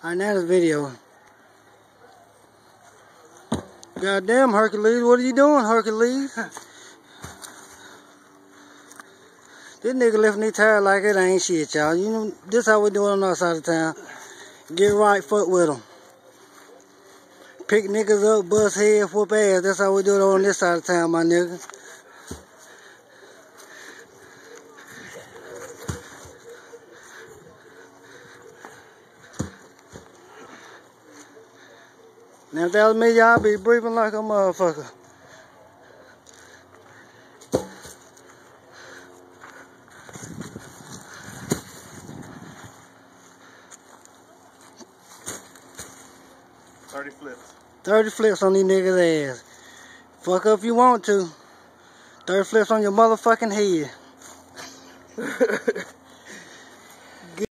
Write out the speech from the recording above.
Alright, now the video. Goddamn, Hercules, what are you doing, Hercules? This nigga lifting his tire like it ain't shit, y'all. You know, this how we doing on our side of town. Get right, fuck with them. Pick niggas up, bust head, whoop ass. That's how we do it on this side of town, my nigga. Now if that was me, y'all be breathing like a motherfucker. flips. 30 flips on these niggas' ass. Fuck up if you want to. 30 flips on your motherfucking head.